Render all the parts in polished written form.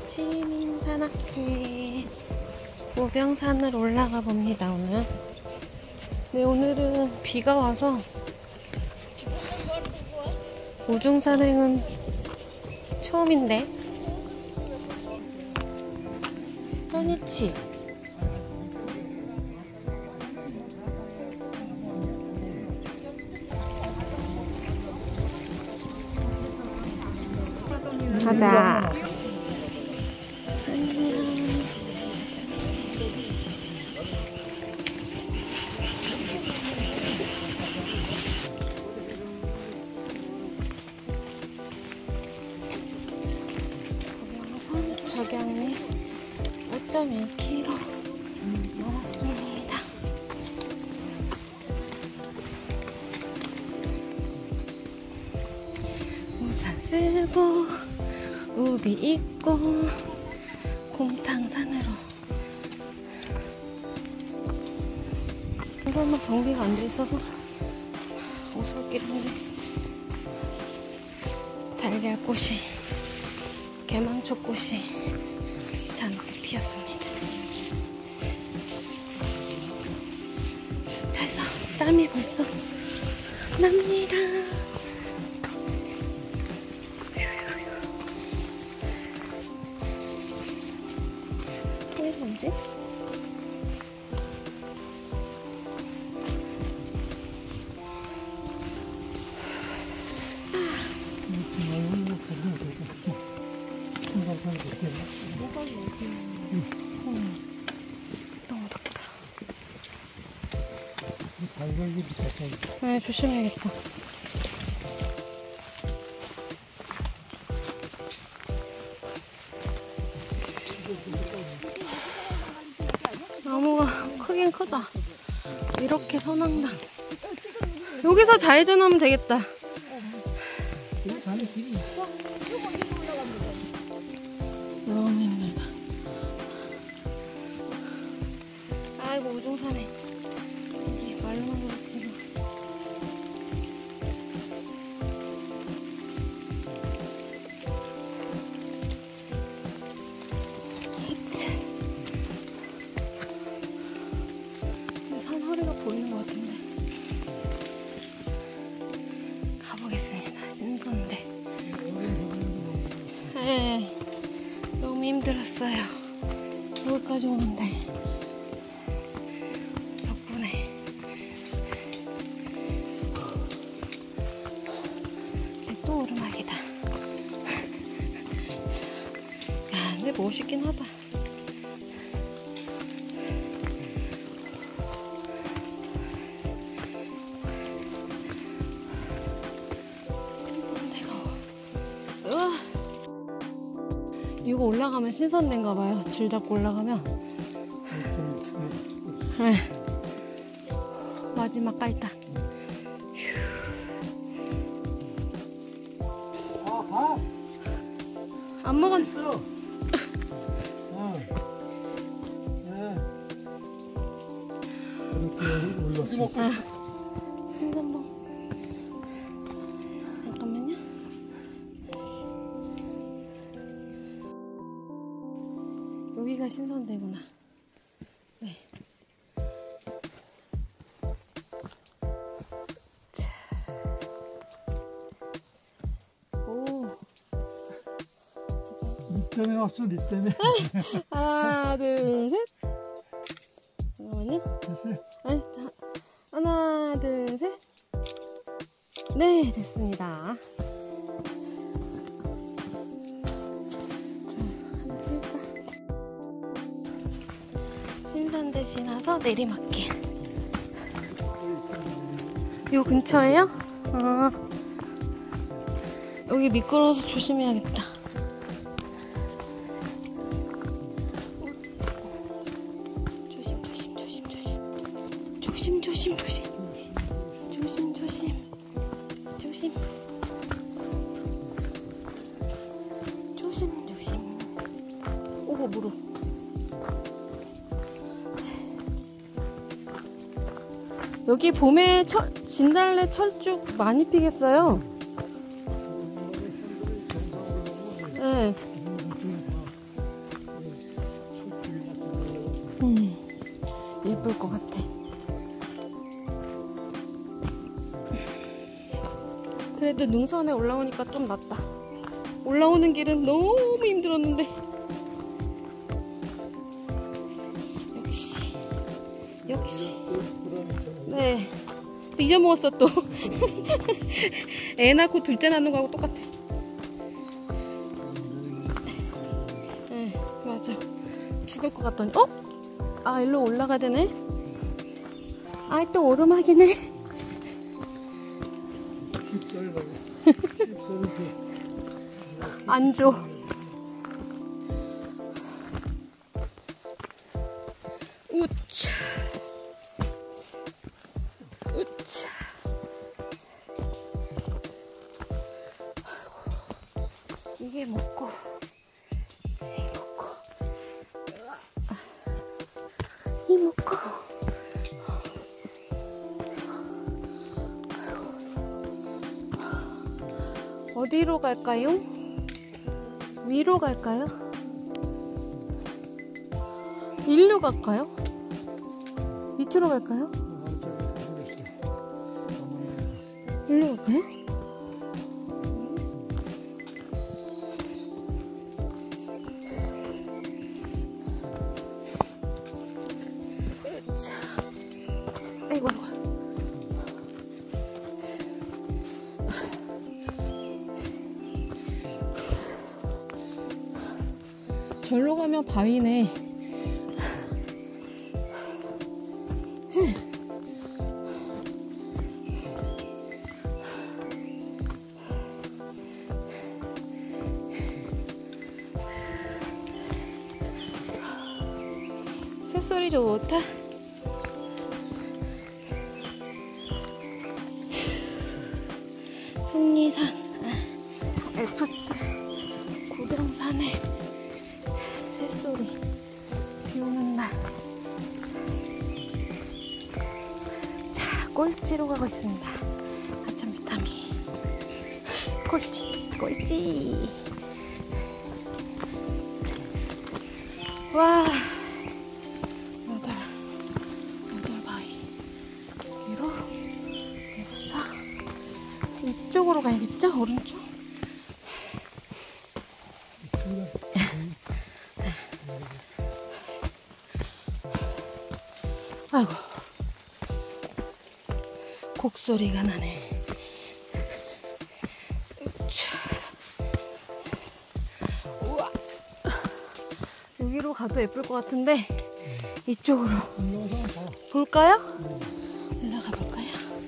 시민산악회 구병산을 올라가 봅니다. 오늘. 네, 오늘은 비가 와서 우중산행은 처음인데. 현이치 가자. 고병산 적양리 5.1km 남았습니다. 우산 쓰고 우비 입고 곰탕산으로. 이거는 정비가 안 돼 있어서 무섭긴 한데, 달걀꽃이, 개망초꽃이 잔뜩 피었습니다. 습해서 땀이 벌써 납니다. 이게 뭐지? 너무 덥다. 네, 조심해야겠다. 나무가 크긴 크다. 이렇게 선앙당. 여기서 좌회전하면 되겠다. 너무 힘들다. 아이고, 우중산에 말로만 그렇지. 산 허리가 보이는 것 같은데 가보겠습니다. 신선데. 네, 너무 힘들었어요. 여기까지 오는데 덕분에. 또 오르막이다. 야, 근데 멋있긴 하다. 이거 올라가면 신선된가봐요. 줄 잡고 올라가면. 네. 마지막 깔딱. 안 먹었어. 신선봉. 잠깐만요. 여기가 신선대구나. 네. 자. 오. 니 때문에 왔어, 니 때문에. 하나, 둘, 셋. 잠깐만요. 됐어요? 아니, 하나, 둘, 셋. 네, 됐습니다. 신선대 지나서 내리막길. 요 근처에요? 아, 여기 미끄러워서 조심해야겠다. 조심, 조심, 조심, 조심. 조심, 조심, 조심. 조심, 조심. 조심. 조심, 조심. 오고, 무릎. 여기 봄에 진달래 철쭉 많이 피겠어요. 네. 그래도 능선에 올라오니까 좀 낫다. 올라오는 길은 너무 힘들었는데. 역시. 네. 또 잊어먹었어 또. 애 낳고 둘째 낳는 거하고 똑같아. 네, 맞아. 죽을 것 같더니. 어? 아, 일로 올라가야 되네. 아, 또 오르막이네. 안 줘. 우차. 우차. 이게 먹고, 이 먹고. 어디로 갈까요? 위로 갈까요? 일로 갈까요? 밑으로 갈까요? 일로 갈까요? 자, 아이고. 절로 가면 바위네. 새소리 좋다. 속리산 엘프스 구경산에 새소리. 비오는 날. 자, 꼴찌로 가고 있습니다. 아침 비타민. 꼴찌, 꼴찌. 와. 여덟 바위. 여기로 됐어. 이쪽으로 가야겠죠? 오른쪽? 아이고, 곡소리가 나네. 우와. 여기로 가도 예쁠 것 같은데 이쪽으로 볼까요? 올라가 볼까요?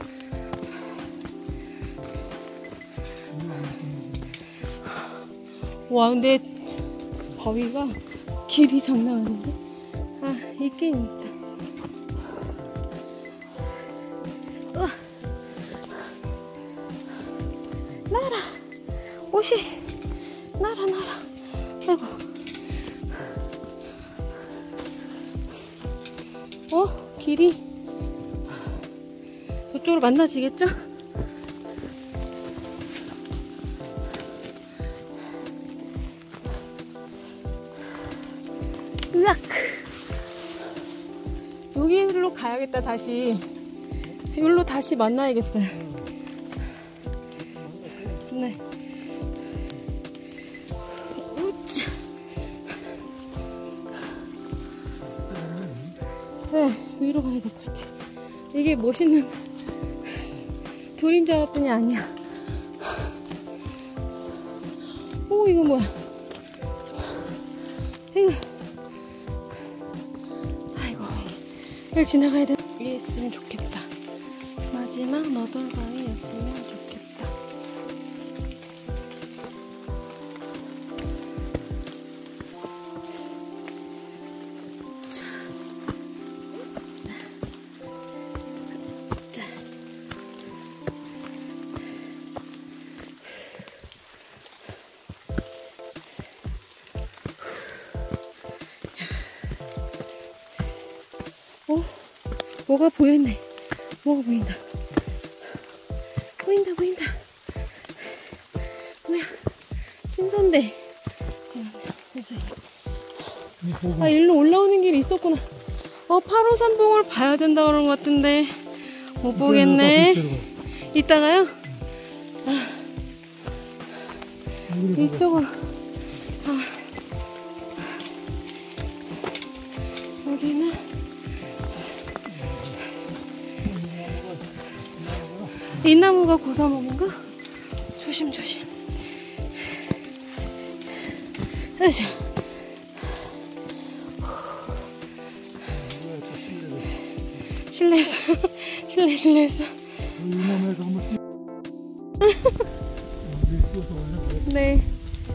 와, 근데 바위가 길이 장난 아닌데? 아, 있긴 있다. 날아! 옷이 날아. 아이고. 길이 저쪽으로 만나지겠죠? 으악! 여기로 가야겠다. 다시 여기로 다시 만나야겠어요. 네. 네, 위로 가야 될 것 같아. 이게 멋있는 돌인 줄 알았더니 아니야. 오, 이거 뭐야? 이거. 아이고, 여기 지나가야 돼. 위에 있으면 좋겠다. 마지막 너덜바위였으면 좋겠다. 뭐가 보였네. 뭐가 보인다. 보인다. 뭐야? 신선대. 아, 일로 올라오는 길이 있었구나. 8호 산봉을 봐야 된다 그런 것 같은데 못 보겠네. 이따가요? 이쪽으로. 여기는 이 나무가 고사목인가? 조심조심. 으쌰. 실례했어. 실례했어. 이놈에서 한번 찍. 네.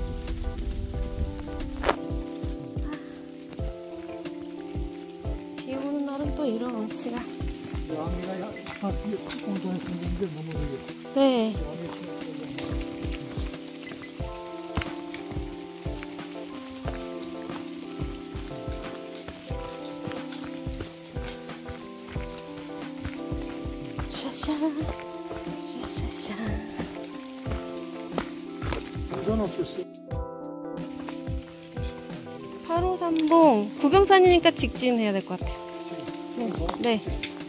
비 오는 날은 또 이런 시간. 양이가 아파트에 공장에 생겼는데 너무 되게. 네. 샤샤. 샤샤샤. 공장 없었어. 8호삼봉 구병산이니까 직진해야 될 것 같아요. 네.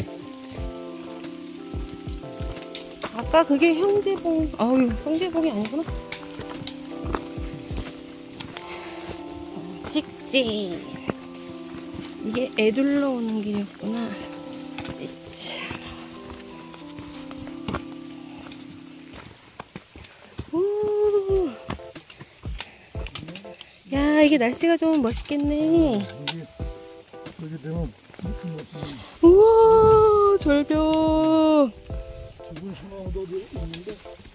아까 그게 형제봉. 아유, 형제봉이 아니구나. 직진. 이게 애둘러 오는 길이었구나. 참. 오. 야, 이게 날씨가 좀 멋있겠네. 여기 되면 우와, 절벽. 지금 희망도 있는데.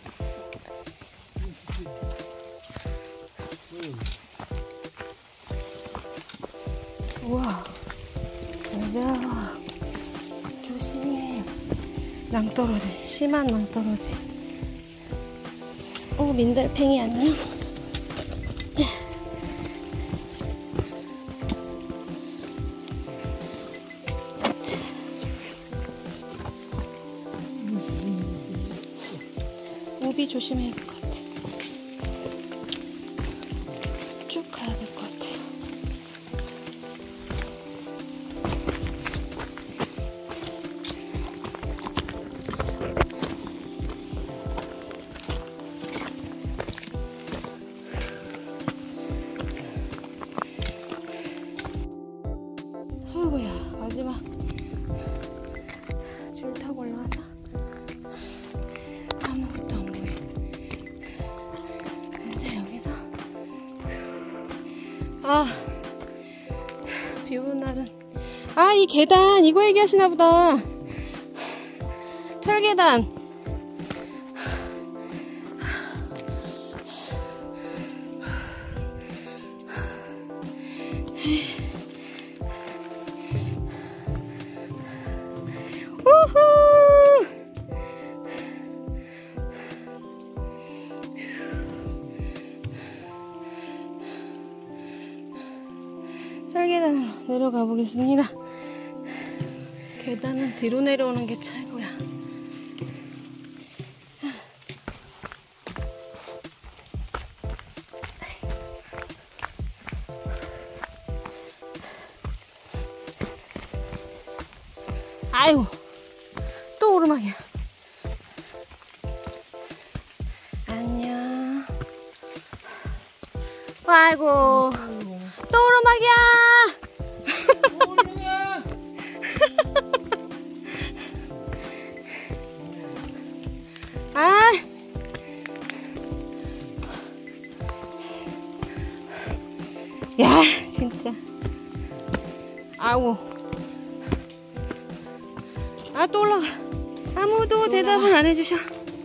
우와, 절벽. 조심. 낭떠러지, 심한 낭떠러지. 민달팽이 안녕. 우비 조심해야 될 것 같아. 쭉 가야 될 것 같아. 아이고야, 마지막 줄 타고 올라왔다. 아무것도 안 보여. 이제 여기서 비 오는 날은 이 계단 이거 얘기하시나 보다. 철계단. 우후. 철계단으로 내려가 보겠습니다. 계단은 뒤로 내려오는 게 최고야. 아이고, 또 오르막이야. 안녕. 아이고, 또 오르막이야. 야, 진짜. 아우. 또 올라가. 아무도 대답을 안 해주셔.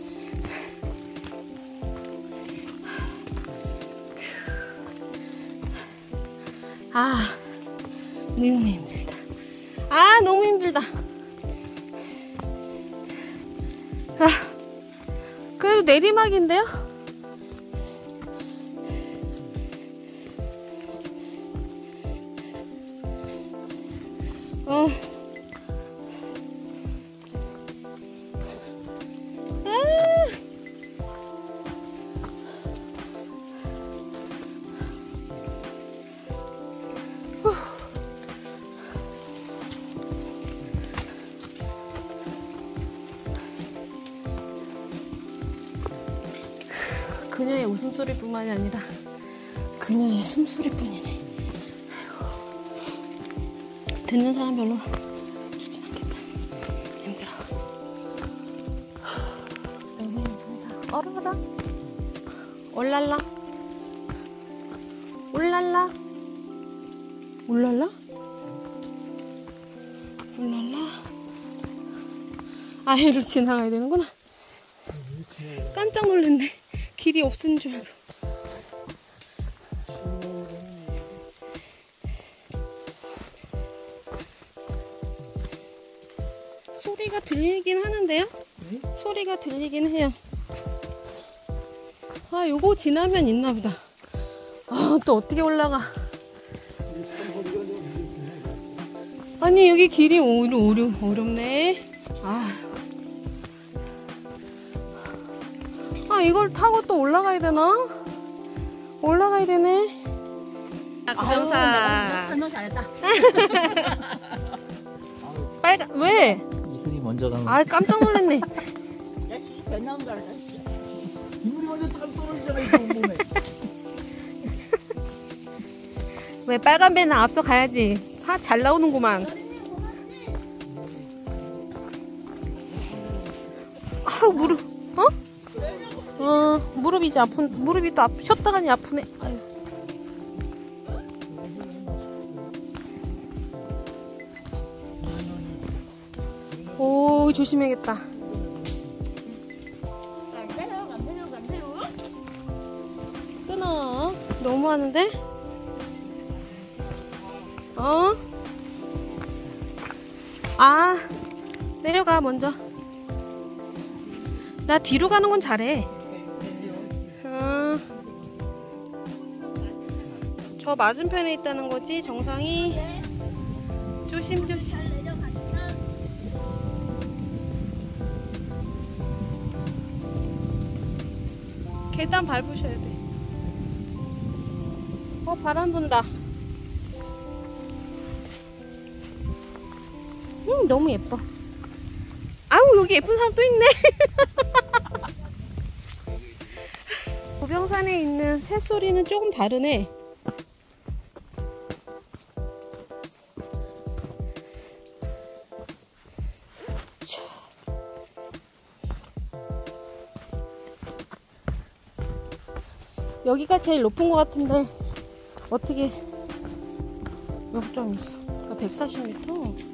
너무 힘들다. 너무 힘들다. 그래도 내리막인데요? 그녀의 웃음소리뿐만이 아니라 그녀의 숨소리뿐이네. 아이고. 듣는 사람 별로 좋진 않겠다. 힘들어. 너무 힘들다. 얼어라. 올랄라. 올랄라. 올랄라? 올랄라. 아, 얘로 지나가야 되는구나. 깜짝 놀랐네. 길이 없은 줄 알고. 소리가 들리긴 하는데요? 네? 소리가 들리긴 해요. 아, 요거 지나면 있나 보다. 아, 또 어떻게 올라가? 아니, 여기 길이 어렵네. 이걸 타고 또 올라가야 되나? 올라가야 되네. 구경사. 설명 잘했다. 빨간, 왜? 이슬이 먼저 가면 깜짝 놀랐네. 몇 나온 줄 알았어. 이물이 먼저 딱 떨어지잖아, 이 온몸에. 왜 빨간 배는 앞서 가야지. 잘 나오는구만. 무릎, 무릎이 이제 무릎이 또 쉬었다가니 아프네. 아유. 오, 조심해야겠다. 끊어. 너무 하는데? 내려가, 먼저. 나 뒤로 가는 건 잘해. 저 맞은편에 있다는 거지, 정상이. 조심조심. 계단 밟으셔야 돼. 바람 분다. 너무 예뻐. 아우, 여기 예쁜 사람 또 있네. 고병산에 있는 새소리는 조금 다르네. 여기가 제일 높은 것 같은데 어떻게 몇 점 있어? 140m?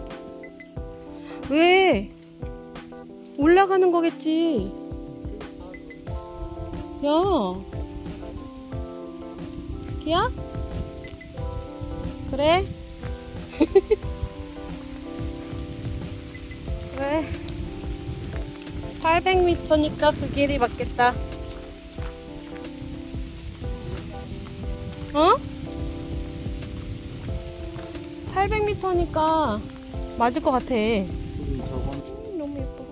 왜? 올라가는 거겠지. 야, 기야? 그래? 왜? 800m니까 그 길이 맞겠다. 800m니까 맞을 것 같아. 너무 예뻐.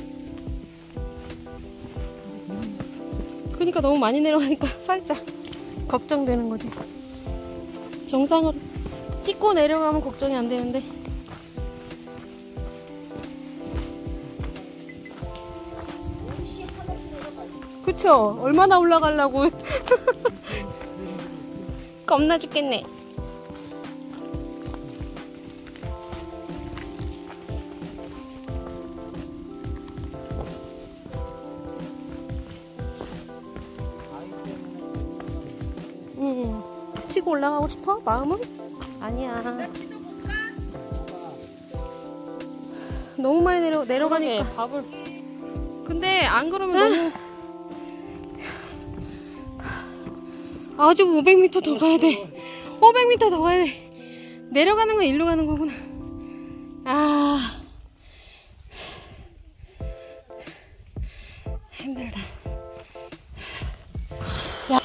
그러니까 너무 많이 내려가니까 살짝 걱정되는 거지. 정상으로 찍고 내려가면 걱정이 안 되는데. 그쵸? 얼마나 올라가려고. 겁나 죽겠네. 치고 올라가고 싶어? 마음은? 아니야. 너무 많이 내려가니까. 밥을. 근데 안 그러면 너무. 아직 500m 더 가야 돼. 500m 더 가야 돼. 내려가는 건 일로 가는 거구나. 힘들다. 야.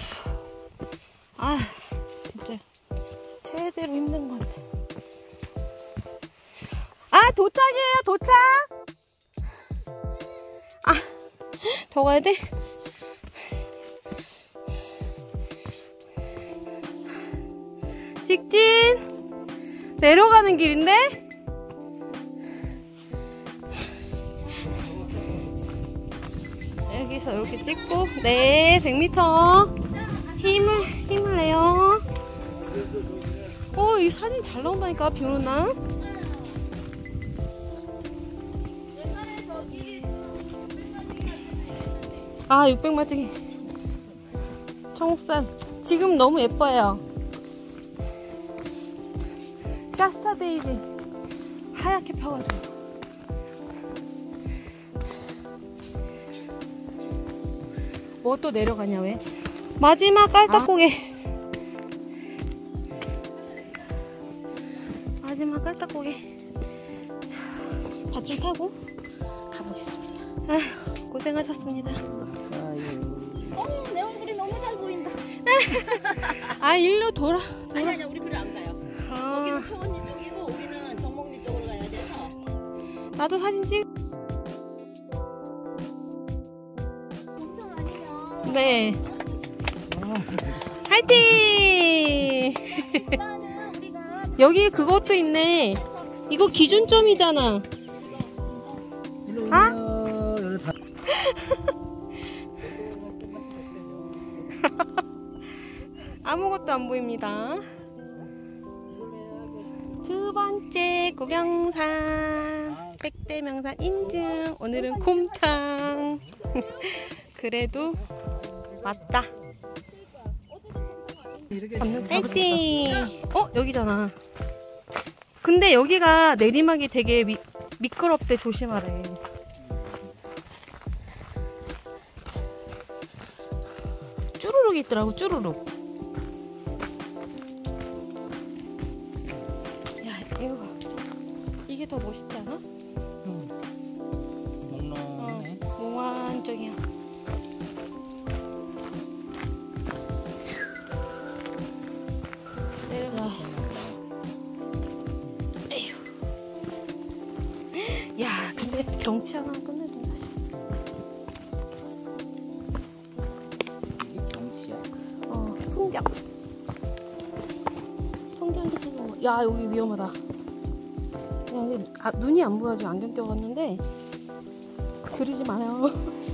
진짜 최대로 힘든 것 같아. 도착이에요, 도착. 더 가야 돼? 직진. 내려가는 길인데? 여기 여기서 이렇게 찍고, 네, 100m. 힘을 내요. 이 사진 잘 나온다니까, 비 오는 날. 아, 600마지기. 청옥산. 지금 너무 예뻐요. 샤스타 데이지. 하얗게 펴가지고. 뭐 또 내려가냐, 왜? 마지막 깔딱고개. 마지막 깔딱고개. 밧줄 타고 가보겠습니다. 아휴, 고생하셨습니다. 내 얼굴이 너무 잘 보인다. 아, 일로 돌아. 아니, 우리 별로 안 가요. 거기는 초원리 쪽이고, 우리는 정목리 쪽으로 가야 돼서. 나도 사진 찍. 운동 아니면. 네. 화이팅! 일단은 우리가 여기 그것도 있네. 이거 기준점이잖아. 아? 아무것도 안 보입니다. 두 번째 구명산, 백대명산 인증. 오늘은 곰탕. 그래도 왔다. 파이팅! 여기잖아. 근데 여기가 내리막이 되게 미끄럽대. 조심하래. 쭈루룩 있더라고, 쭈루룩. 야, 이거 봐. 이게 더 멋있지 않아? 몽롱해. 몽환적이야. 내려가. 에휴. 야, 근데 경치 하나 끝내준다. 이게 경치야? 풍경. 풍경이 지금. 야, 여기 위험하다. 야, 근데 눈이 안 보여. 지금 안경 껴봤는데. 그러지 마요.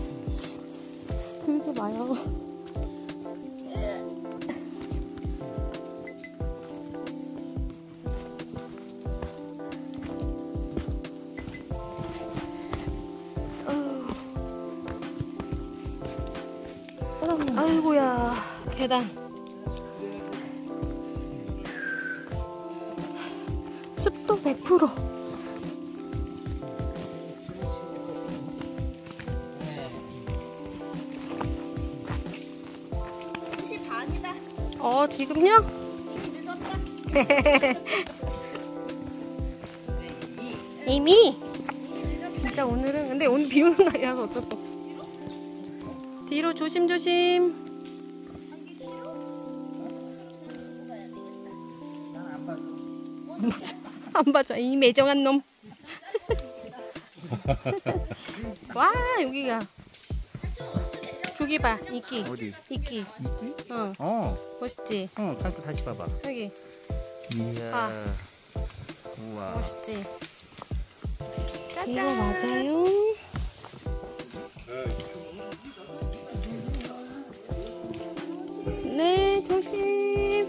그러지 마요. 아이고야, 계단. 습도 100%. 지금요? 이미? 진짜 오늘은, 근데 오늘 비 오는 날이라서 어쩔 수 없어. 뒤로 조심조심. 안 봐줘. 이 매정한 놈. 와, 여기가. 저기 봐, 이끼. 어디? 이끼. 이끼? 어. 멋있지? 다시 봐봐. 여기. 이야. 우와. 멋있지? 짜잔. 이거 맞아요? 네, 조심.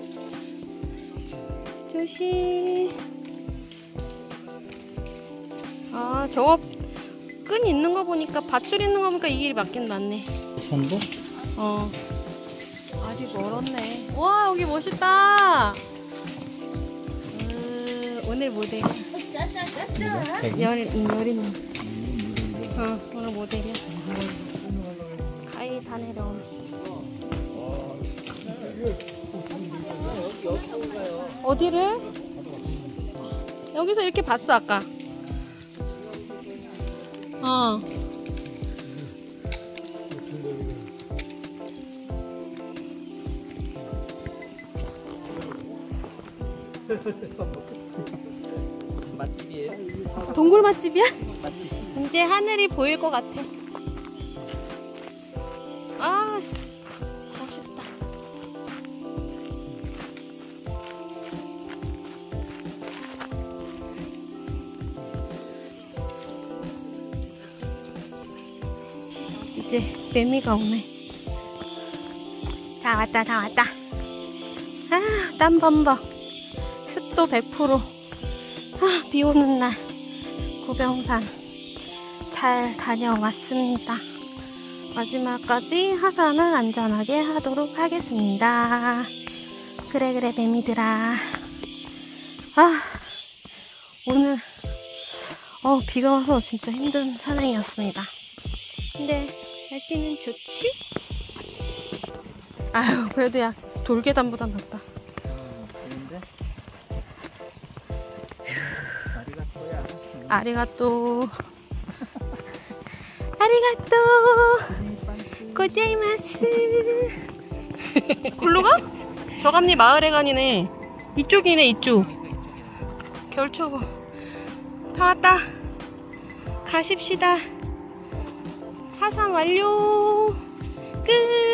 조심. 아, 저거 끈 있는 거 보니까, 밧줄 있는 거 보니까 이 길이 맞긴 맞네. 손도? 아직 멀었네. 와, 여기 멋있다. 오늘 모델. 여린. 오늘 모델이야. 가위 다 내려옴. 어디를? 여기서 이렇게 봤어, 아까. 맛집이에요? 동굴 맛집이야? 맛집. 이제 하늘이 보일 것 같아. 아, 멋있다. 이제 매미가 오네. 다 왔다, 다 왔다. 아, 땀 범벅. 습도 100%. 아, 비 오는 날 구병산 잘 다녀왔습니다. 마지막까지 하산을 안전하게 하도록 하겠습니다. 그래 매미들아. 아, 오늘 비가 와서 진짜 힘든 산행이었습니다. 근데 날씨는 좋지? 아유, 그래도 야 돌계단보단 낫다. 좋은데? 아리가또야. 아리가또. 아리가또. 고자이마스. 글로 가? 저감리 마을에 가니네. 이쪽이네, 이쪽. 결초보. 다 왔다. 가십시다. 하산 완료. 끝.